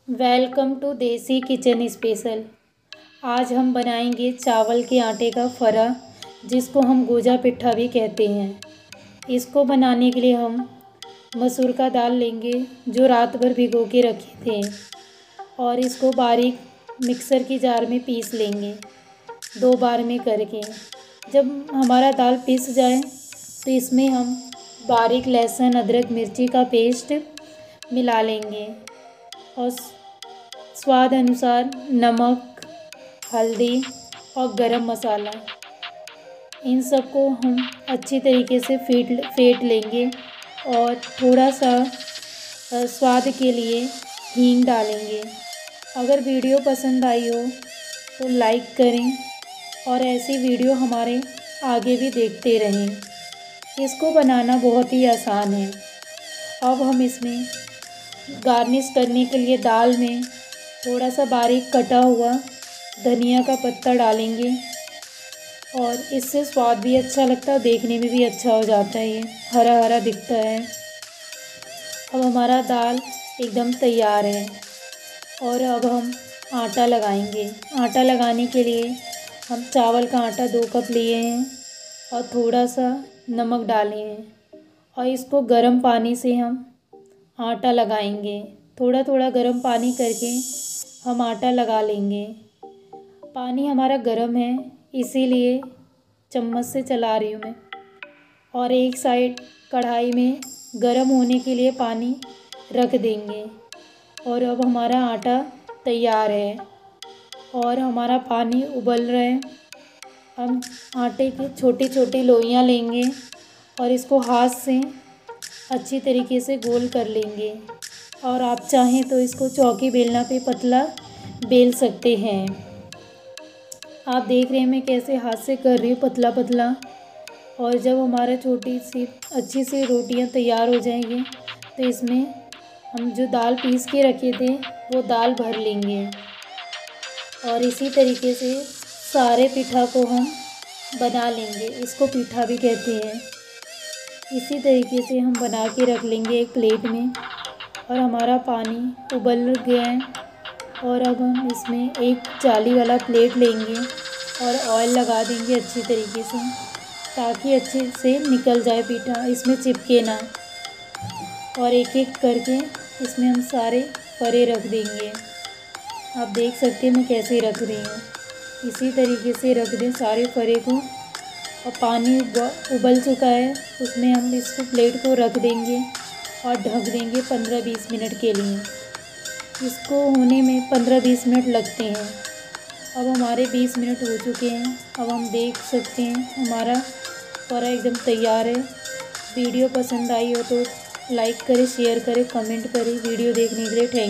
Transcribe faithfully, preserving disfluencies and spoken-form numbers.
Welcome to desi kitchen special. आज हम बनाएंगे चावल के आटे का फरा, जिसको हम गोजा पिट्ठा भी कहते हैं। इसको बनाने के लिए हम मसूर का दाल लेंगे जो रात भर भिगो के रखे थे, और इसको बारीक मिक्सर की जार में पीस लेंगे दो बार में करके। जब हमारा दाल पीस जाए तो इसमें हम बारीक लहसुन अदरक मिर्ची का पेस्ट मिला लेंगे और स्वाद अनुसार नमक, हल्दी और गरम मसाला, इन सबको हम अच्छी तरीके से फेंट फेंट लेंगे। और थोड़ा सा स्वाद के लिए हींग डालेंगे। अगर वीडियो पसंद आई हो तो लाइक करें और ऐसी वीडियो हमारे आगे भी देखते रहें। इसको बनाना बहुत ही आसान है। अब हम इसमें गार्निश करने के लिए दाल में थोड़ा सा बारीक कटा हुआ धनिया का पत्ता डालेंगे, और इससे स्वाद भी अच्छा लगता है, देखने में भी अच्छा हो जाता है। ये हरा हरा दिखता है। अब हमारा दाल एकदम तैयार है, और अब हम आटा लगाएंगे। आटा लगाने के लिए हम चावल का आटा दो कप लिए हैं और थोड़ा सा नमक डाले हैं, और इसको गर्म पानी से हम आटा लगाएंगे। थोड़ा थोड़ा गर्म पानी करके हम आटा लगा लेंगे। पानी हमारा गर्म है, इसीलिए चम्मच से चला रही हूँ मैं। और एक साइड कढ़ाई में गर्म होने के लिए पानी रख देंगे। और अब हमारा आटा तैयार है और हमारा पानी उबल रहा है। हम आटे की छोटी छोटी लोइयाँ लेंगे और इसको हाथ से अच्छी तरीके से गोल कर लेंगे, और आप चाहें तो इसको चौकी बेलना पे पतला बेल सकते हैं। आप देख रहे हैं मैं कैसे हाथ से कर रही हूँ पतला पतला। और जब हमारा छोटी सी अच्छी सी रोटियां तैयार हो जाएंगी तो इसमें हम जो दाल पीस के रखे थे वो दाल भर लेंगे। और इसी तरीके से सारे पिठा को हम बना लेंगे। इसको पिठा भी कहते हैं। इसी तरीके से हम बना के रख लेंगे एक प्लेट में। और हमारा पानी उबल गया है, और अब हम इसमें एक जाली वाला प्लेट लेंगे और ऑयल लगा देंगे अच्छी तरीके से, ताकि अच्छे से निकल जाए पिठा, इसमें चिपके ना। और एक एक करके इसमें हम सारे फरे रख देंगे। आप देख सकते हैं मैं कैसे रख रही हूँ। इसी तरीके से रख दें सारे फरे को। और पानी उबल चुका है, उसमें हम इसको प्लेट को रख देंगे और ढक देंगे पंद्रह बीस मिनट के लिए। इसको होने में पंद्रह बीस मिनट लगते हैं। अब हमारे बीस मिनट हो चुके हैं। अब हम देख सकते हैं हमारा फरा एकदम तैयार है। वीडियो पसंद आई हो तो लाइक करें, शेयर करें, कमेंट करें। वीडियो देखने के लिए थैंक